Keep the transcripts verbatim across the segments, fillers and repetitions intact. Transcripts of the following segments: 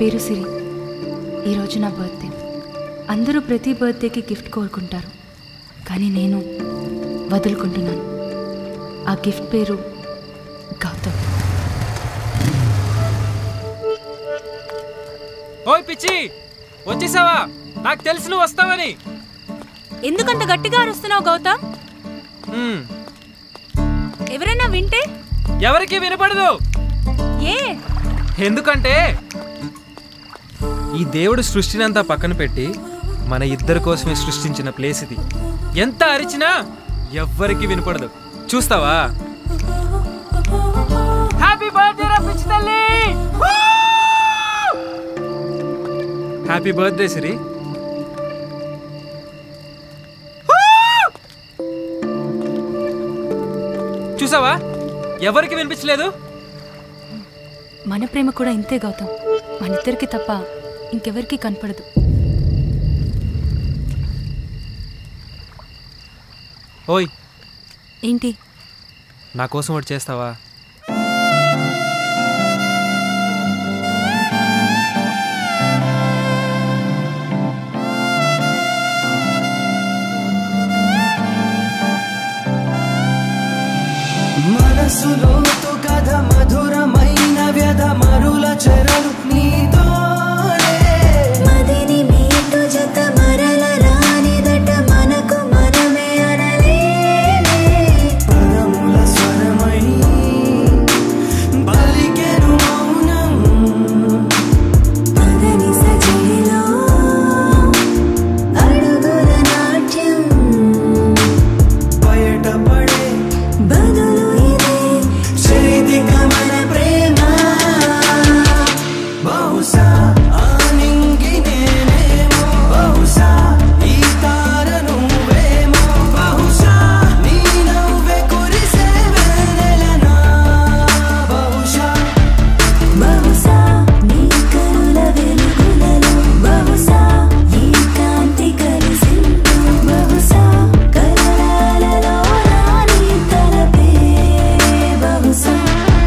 పేరు సిరి. ఈరోజు నా బర్త్డే. అందరూ ప్రతి బర్త్డేకి గిఫ్ట్ కోరుకుంటారు, కానీ నేను వదులుకుంటున్నాను. ఆ గిఫ్ట్ పేరు గౌతమ్. ఓయ్ పిచ్చి, వచ్చేసావా? నాకు తెలుసు నువ్వు వస్తావని. ఎందుకంత గట్టిగా అరుస్తున్నావు గౌతమ్? ఎవరైనా వింటే? ఎవరికి వినపడదు. ఏ? ఎందుకంటే ఈ దేవుడు సృష్టినంతా పక్కన పెట్టి మన ఇద్దరి కోసమే సృష్టించిన ప్లేస్ ఇది. ఎంత అరిచినా ఎవ్వరికి వినపడదు. చూస్తావా? హ్యాపీ బర్త్డే రా పిచ్చి తల్లి. Happy birthday Siri. చూసావా? ఎవరికి వినిపించలేదు. మన ప్రేమ కూడా ఇంతే గౌతమ్, మన ఇద్దరికి తప్ప ఇంకెవరికి కనపడదు. ఓయ్, ఏంటి? నా కోసం ఒకటి చేస్తావా? మనసులో కథ మధురమైన వ్యధ మరుల చెరలు నీతోనే. మదిని మీటు జత మరల రానిదట మనకు మనమే అనలేనే. పదముల స్వరమై పలికెను మౌనం. పదని సజీలో అడుగుల నాట్యం. బయటపడే బదులు ఇదే చేతిక మన ప్రేమ. బహుశా ఆనింగి నేనేమో, బహుశా ఈ తార నువ్వేమో, బహుశా నీ నవ్వే కురిసే వెన్నెలనా. బహుశా బహుశా నీ కనుల వెలుగులలో, బహుశా ఈ కాంతి కలిసిందో, బహుశా కలరాలలో రాని తలపే. బహుశా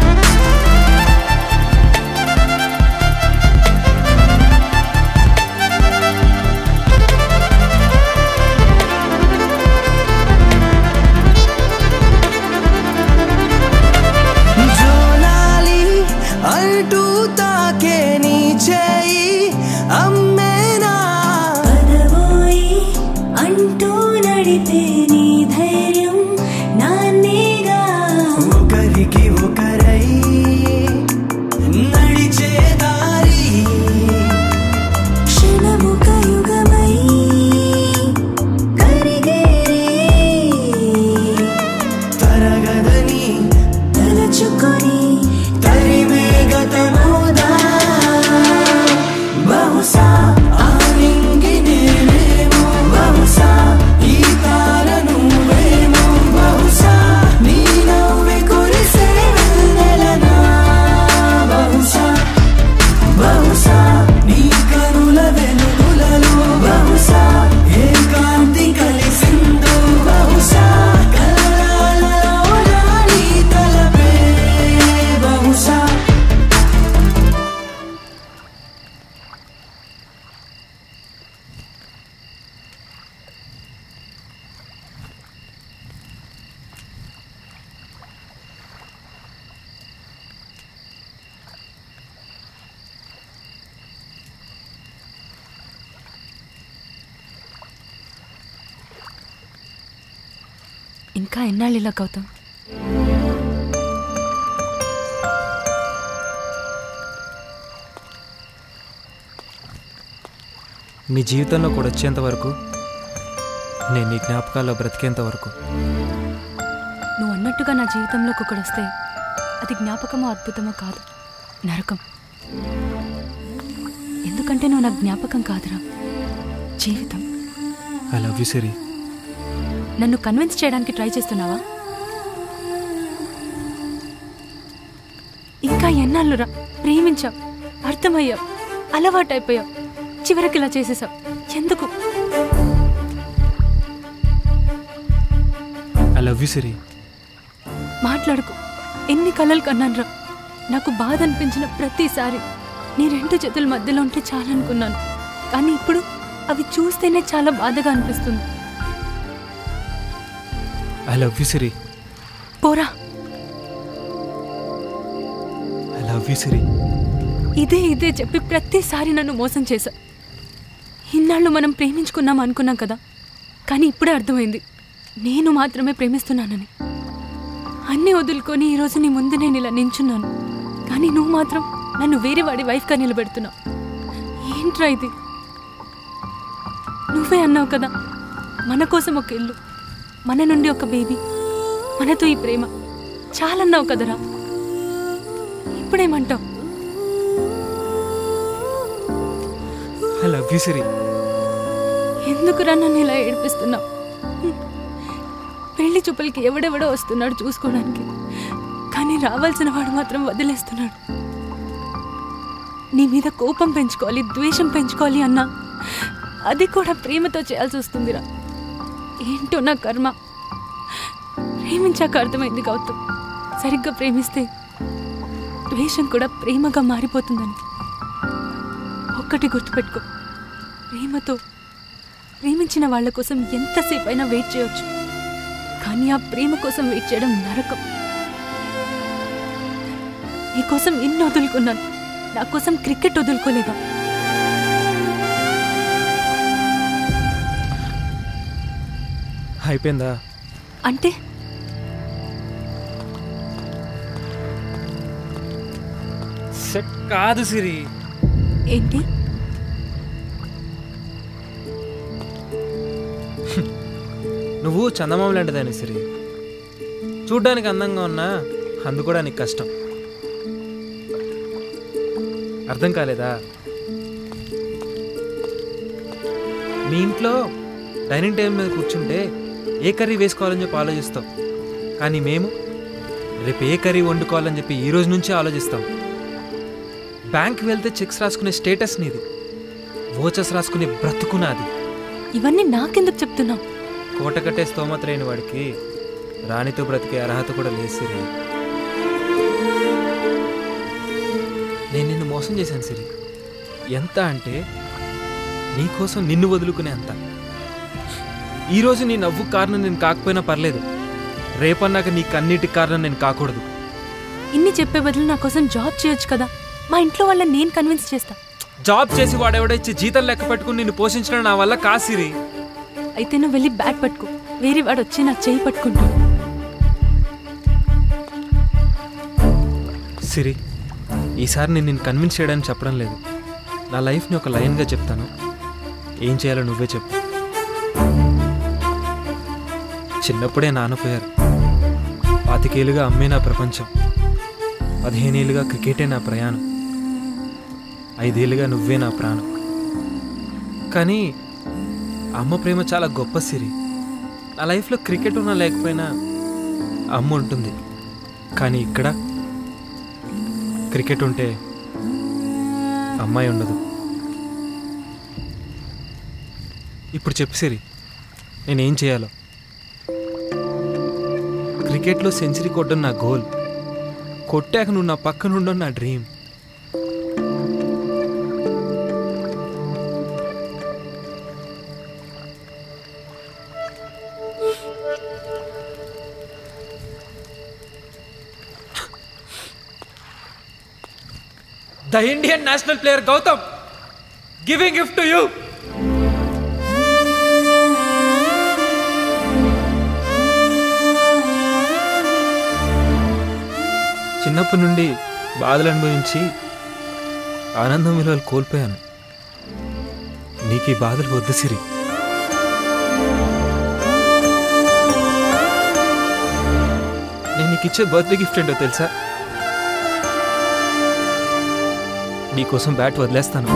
జోలాలి అంటూ తాకే నీ చేయి అమ్మేనా. పదవోయి అంటూ నడిపే నీ ధైర్యం నాన్నేగా. ఒకరికి ఒకరై నడిచే దారి క్షణముక యుగమై కరిగేరే. తరగదని తలచుకొని తరిమే గతమోదా. బహుశా ఆనింగి నేనేమో, బహుశా ఈ తార నువ్వేమో, బహుశా నీ నవ్వే కురిసే వెన్నెలనా. బహుశా బహుశా నీ కనుల వెలుగులలో, బహుశా ఏ కాంతి కలిసిందో, బహుశా కలరాలలో రాని తలపే. బహుశా ఇంకా ఎన్నాళ్ళు ఇలా గౌతమ్? నీ జీవితంలో కూడా వచ్చేంత వరకు, నేను నీ జ్ఞాపకాల్లో బ్రతికేంత వరకు. నువ్వు అన్నట్టుగా నా జీవితంలోకి ఒకడొస్తే అది జ్ఞాపకమో అద్భుతమో కాదు, నరకం. ఎందుకంటే నువ్వు నా జ్ఞాపకం కాదురా, జీవితం. I love you Siri. నన్ను కన్విన్స్ చేయడానికి ట్రై చేస్తున్నావా? ఇంకా ఎన్నాళ్ళురా ప్రేమించావు, అర్థమయ్యావు, అలవాటైపోయావు, చివరికి ఇలా చేసేసావు. ఎందుకు? I love you Siri. మాట్లాడుకు. ఎన్ని కలలు కన్నానురా. నాకు బాధ అనిపించిన ప్రతిసారి నీ రెండు చేతుల మధ్యలో ఉంటే చాలనుకున్నాను. కానీ ఇప్పుడు అవి చూస్తేనే చాలా బాధగా అనిపిస్తుంది. I love you Siri. పోరా. I love you Siri. ఇదే ఇదే చెప్పి ప్రతిసారి నన్ను మోసం చేశా. ఇన్నాళ్ళు మనం ప్రేమించుకున్నాం అనుకున్నాం కదా, కానీ ఇప్పుడే అర్థమైంది నేను మాత్రమే ప్రేమిస్తున్నానని. అన్నీ వదులుకొని ఈరోజు నీ ముందు నేను ఇలా నించున్నాను, కానీ నువ్వు మాత్రం నన్ను వేరే వాడి వైఫ్గా నిలబెడుతున్నావు. ఏంట్రా ఇది? నువ్వే అన్నావు కదా, మన కోసం ఒక ఇల్లు, మన నుండి ఒక బేబీ, మనతో ఈ ప్రేమ చాలన్నావు కదరా. ఇప్పుడేమంటావు? I love you Siri. ఎందుకురా నన్ను ఇలా ఏడిపిస్తున్నావు? పెళ్లి చూపులకి ఎవడెవడో వస్తున్నాడు చూసుకోవడానికి, కానీ రావాల్సిన వాడు మాత్రం వదిలేస్తున్నాడు. నీ మీద కోపం పెంచుకోవాలి, ద్వేషం పెంచుకోవాలి అన్నా అది కూడా ప్రేమతో చేయాల్సి వస్తుందిరా. ఏంటో నా కర్మ. ప్రేమించాక అర్థమైంది గౌతమ్, సరిగ్గా ప్రేమిస్తే ద్వేషం కూడా ప్రేమగా మారిపోతుందని. ఒక్కటి గుర్తుపెట్టుకో, ప్రేమతో ప్రేమించిన వాళ్ళ కోసం ఎంతసేపు అయినా వెయిట్ చేయొచ్చు, కానీ ఆ ప్రేమ కోసం వెయిట్ చేయడం నరకం. నీకోసం ఇన్ని వదులుకున్నాను, నా కోసం క్రికెట్ వదులుకోలేదా? అయిపోయిందా? అంటే సెట్ కాదు సిరి. ఏంటి? నువ్వు చందమామ లాంటిదాన్ని సిరి. చూడ్డానికి అందంగా ఉన్నా అందుకోవడానికి కష్టం. అర్థం కాలేదా? మీ ఇంట్లో డైనింగ్ టేబుల్ మీద కూర్చుంటే ఏ కర్రీ వేసుకోవాలని చెప్పి ఆలోచిస్తాం, కానీ మేము రేపు ఏ కర్రీ వండుకోవాలని చెప్పి ఈ రోజు నుంచే ఆలోచిస్తాం. బ్యాంక్కి వెళ్తే చెక్స్ రాసుకునే స్టేటస్ నీది, వోచర్స్ రాసుకునే బ్రతుకు నాది. ఇవన్నీ నాకెందుకు చెప్తున్నావు? కోట కట్టే స్తోమత లేని వాడికి రాణితో బ్రతికే అర్హత కూడా లేదు సిరి. నేను నిన్ను మోసం చేశాను సిరి. ఎంత అంటే నీకోసం నిన్ను వదులుకునే అంత. ఈరోజు నీ నవ్వు కారణం నేను కాకపోయినా పర్లేదు, రేపన్నాక నీ కన్నీటికి కారణం నేను కాకూడదు. ఇన్ని చెప్పే బదులు నా కోసం జాబ్ చేయొచ్చు కదా. మా ఇంట్లో వాళ్ళని నేను కన్విన్స్ చేస్తా. జాబ్ చేసి వాడెవడో ఇచ్చి జీతం లెక్క పెట్టుకుని నిన్ను పోషించడం నా వల్ల కాదు సిరి. అయితే నువ్వు వెళ్ళి బ్యాట్ పట్టుకో, వేరే వాడు వచ్చి నా చేయి పట్టుకుంటాడు. సిరి, ఈసారి నేను నిన్ను కన్విన్స్ చేయడానికి చెప్పడం లేదు, నా లైఫ్ని ఒక లైన్గా చెప్తాను. ఏం చేయాలో నువ్వే చెప్పు. చిన్నప్పుడే నాన్నపోయారు, పాతికేళ్ళుగా అమ్మే నా ప్రపంచం, పదిహేనేళ్ళుగా క్రికెటే నా ప్రయాణం, ఐదేళ్ళుగా నువ్వే నా ప్రాణం. కానీ అమ్మ ప్రేమ చాలా గొప్ప సిరి. నా లైఫ్లో క్రికెట్ ఉన్నా లేకపోయినా అమ్మ ఉంటుంది, కానీ ఇక్కడ క్రికెట్ ఉంటే అమ్మాయి ఉండదు. ఇప్పుడు చెప్పు సిరి, నేనేం చేయాలో? క్రికెట్లో సెంచరీ కొట్టడం నా గోల్, కొట్టాక నువ్వు నా పక్కన ఉండడం నా dream. The Indian national player Gautam, giving gift to you. చిన్నప్పటి నుండి బాధలు అనుభవించి ఆనందం విలువలు కోల్పోయాను. నీకు ఈ బాధలు వద్దు సిరి. నేను నీకు ఇచ్చే బర్త్డే గిఫ్ట్ ఏంటో తెలుసా? నీకోసం బ్యాట్ వదిలేస్తాను.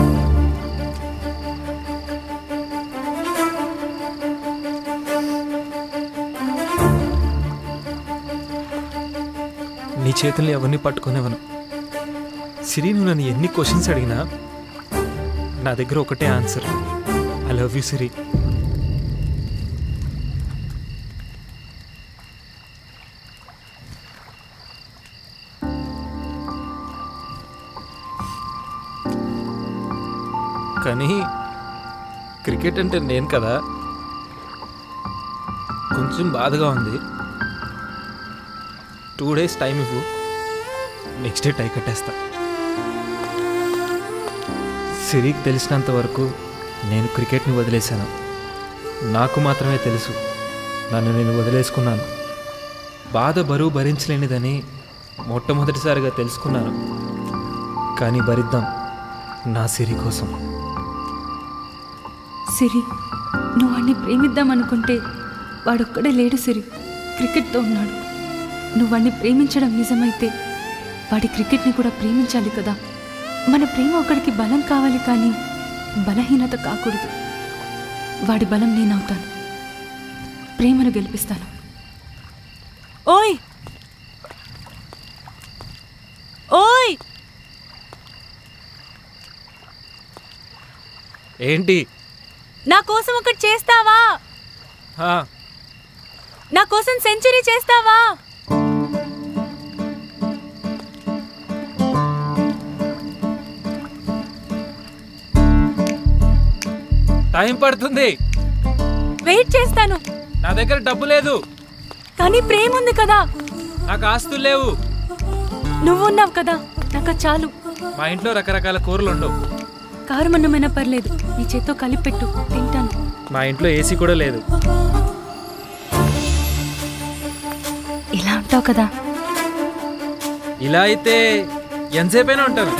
నీ చేతుల్ని ఎవరిని పట్టుకునేవను. సిరి, నువ్వు నన్ను ఎన్ని క్వశ్చన్స్ అడిగినా నా దగ్గర ఒకటే answer, I love you Siri. కానీ క్రికెట్ అంటే నేను కదా, కొంచెం బాధగా ఉంది. టూ డేస్ టైం ఇవ్వు, నెక్స్ట్ డే టై కట్టేస్తా. సిరికి తెలిసినంత వరకు నేను క్రికెట్ని వదిలేశాను. నాకు మాత్రమే తెలుసు నన్ను నేను వదిలేసుకున్నాను. బాధ బరువు భరించలేనిదని మొట్టమొదటిసారిగా తెలుసుకున్నాను. కానీ భరిద్దాం నా సిరి కోసం. సిరి, నువ్వు వాడిని ప్రేమిద్దామనుకుంటే వాడొక్కడే లేడు సిరి, క్రికెట్తో ఉన్నాడు. నువ్వు వాడిని ప్రేమించడం నిజమైతే వాడి క్రికెట్ని కూడా ప్రేమించాలి కదా. మన ప్రేమ ఒకడికి బలం కావాలి కానీ బలహీనత కాకూడదు. వాడి బలం నేనవుతాను, ప్రేమను గెలిపిస్తాను. ఓయ్ ఓయ్ ఏంటి? నా కోసం ఒకటి చేస్తావా? హా, నా కోసం సెంచరీ చేస్తావా? టైం పడుతుంది, వెయిట్ చేస్తాను. నా దగ్గర డబ్బు లేదు, కానీ ప్రేమ ఉంది కదా. నాకు ఆస్తులు లేవు. నువ్వు ఉన్నావు కదా, నాకు చాలు. మా ఇంట్లో రకరకాల కూరలు ఉండవు. కారమన్నమైనా పర్లేదు, నీ చేత్తో కలిపెట్టు, తింటాను. మా ఇంట్లో ఏసీ కూడా లేదు. ఇలా ఉంటావు కదా. ఇలా అయితే ఎంతసేపైనా ఉంటాను.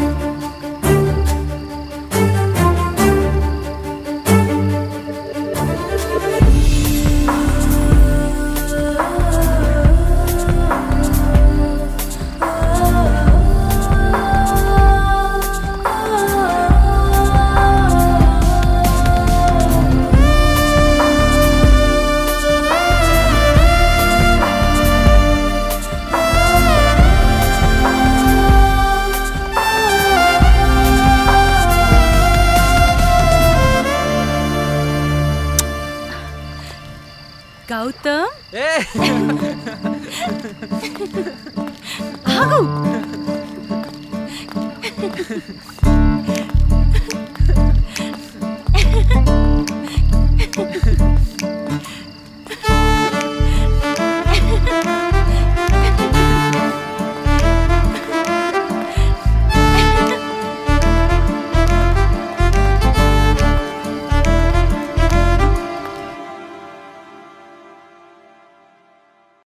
గౌతమ్, ఏ ఆగు.